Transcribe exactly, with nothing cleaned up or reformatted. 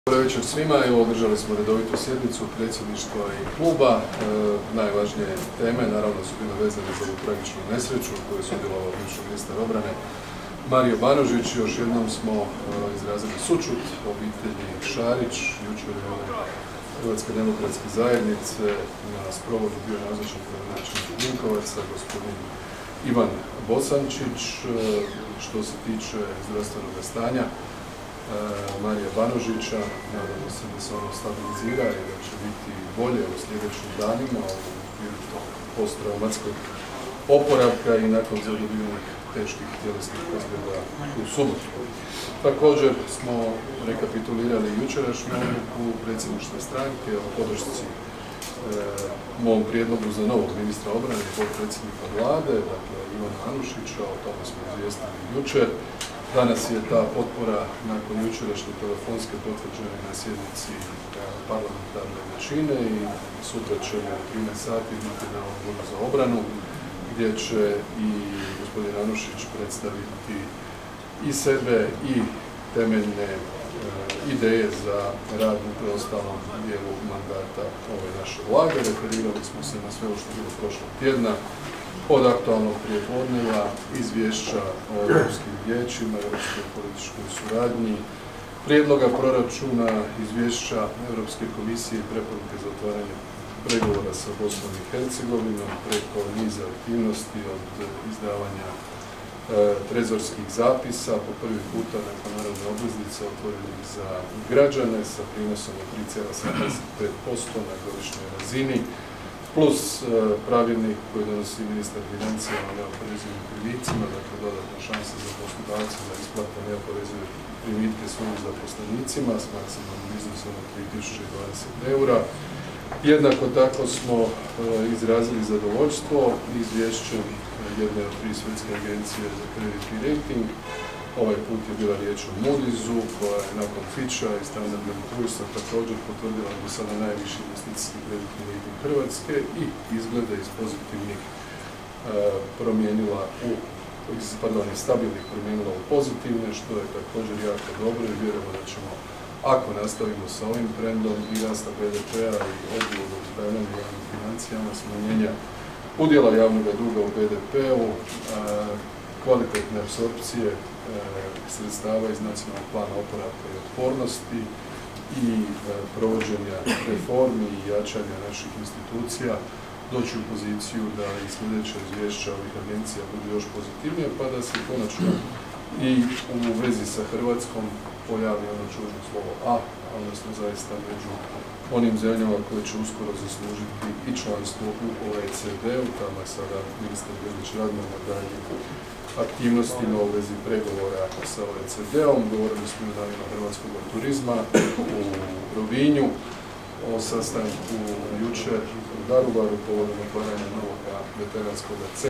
Dobro večer svima, evo održali smo redovitu sjednicu predsjedništva i kluba. E, najvažnije teme naravno su bile vezane za ovu tragičnu nesreću u kojoj je sudjelovao bivši ministar obrane Mario Banožić. Još jednom smo e, izrazili sućut obitelji Šarić. Jučer je Hrvatske demokratske zajednice na sprovodu bio nazočan gradonačelnik Plenkovića, gospodin Ivan Bosančić. E, što se tiče zdravstvenog stanja Marija Banožića, nadamo se da se ono stabilizira i da će biti bolje u sljedećim danima u okviru tog posttraumatskog oporavka i nakon zadobivenih teških tjelesnih ozljeda u subotu. Također smo rekapitulirali jučerašnju odluku predsjedništva stranke o podršci e, mom prijedlogu za novog ministra obrane i potpredsjednika Vlade, dakle Ivana Anušića, o tome smo izvijestili jučer. Danas je ta potpora nakon jučerašnje telefonske potvrđene na sjednici parlamentarne većine i sutra ćemo u trinaest sati biti na Odboru za obranu gdje će i gospodin Anušić predstaviti i sebe i temeljne e, ideje za rad u preostalom dijelu mandata ove naše vlade. Referirali smo se na sve što je bilo prošlog tjedna, od aktualnog prijepodneva, izvješća o europskim vijećima, europskoj političkoj suradnji, prijedloga proračuna, izvješća Europske komisije i preporuke za otvaranje pregovora sa Bosnom i Hercegovinom, preko niza aktivnosti od izdavanja e, trezorskih zapisa, po prvi puta nakon narodne obveznice otvorenih za građane sa prinosom od tri zarez sedamdeset pet posto na godišnjoj razini, plus e, pravilnik koji donosi ministar financija o neoporezivim primicima, dakle dodatna šansa za poslodavce za isplate neoporezive primitke svojim zaposlenicima s maksimalnim iznosom od tri tisuće dvadeset eura. Jednako tako smo e, izrazili zadovoljstvo izvješćem jedne od tri svjetske agencije za kreditni rejting. Ovaj put je bila riječ o Moody'su koja je nakon Fitcha i Standard and Poor'sa također potvrdila do sada najviši investicijski kreditni rejting Hrvatske i izglede iz pozitivnih e, promijenila u, pardon, iz stabilnih promijenila u pozitivne, što je također jako dobro i vjerujemo da ćemo, ako nastavimo sa ovim trendom i rasta be de pe-a i odgovorno upravljanja javnim financijama, smanjenja udjela javnog duga u be de pe-u, kvalitetne apsorpcije e, sredstava iz nacionalnog plana oporavka i otpornosti i e, provođenja reformi i jačanja naših institucija, doći u poziciju da i sljedeća izvješća ovih agencija budu još pozitivnije, pa da se konačno i u vezi sa Hrvatskom pojavi ono čužno slovo A, odnosno zaista među onim zemljama koje će uskoro zaslužiti i članstvo u o e ce de-u. Tamo je sada ministar radno na daljnjim aktivnostima u vezi pregovora sa o e ce de-om. Govorili smo o danima hrvatskog turizma u Rovinju, o sastanku jučer u Daruvaru povodom otvaranja novog veteranskog centra.